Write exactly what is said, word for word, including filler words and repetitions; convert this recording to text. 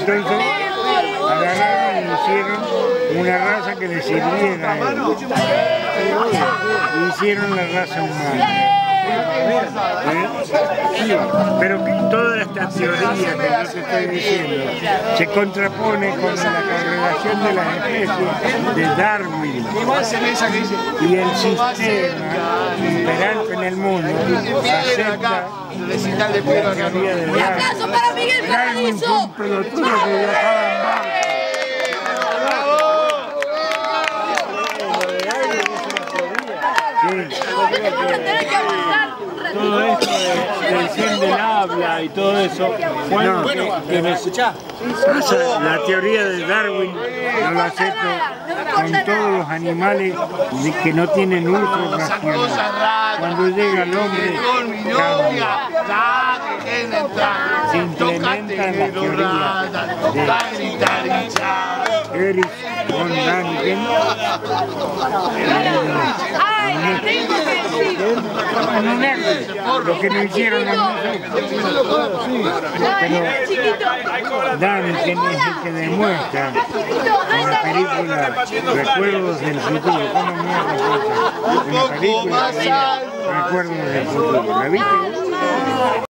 Entonces agarraron y hicieron una raza que les sirviera a ellos. Hicieron la raza humana. ¿Eh? Sí, pero que toda esta teoría que yo te estoy diciendo se contrapone con la congregación de las especies de Darwin y el sistema imperante en el mundo acepta la teoría de Darwin. ¡Aplauso para Miguel Paradiso! Un pelotudo que viajaba en barco. Todo esto de, del gen del habla y todo eso, bueno, no, que, que me escuchás. La teoría de Darwin no la acepto con todos los animales que no tienen uso racional. Cuando llega el hombre, cambia. Se implementan las teorías de Erich von Däniken. Lo que no hicieron los pero Däniken es el que demuestra en la película Recuerdos del Futuro. ¿Cómo mierda es eso? En la película Recuerdos del Futuro. ¿La viste?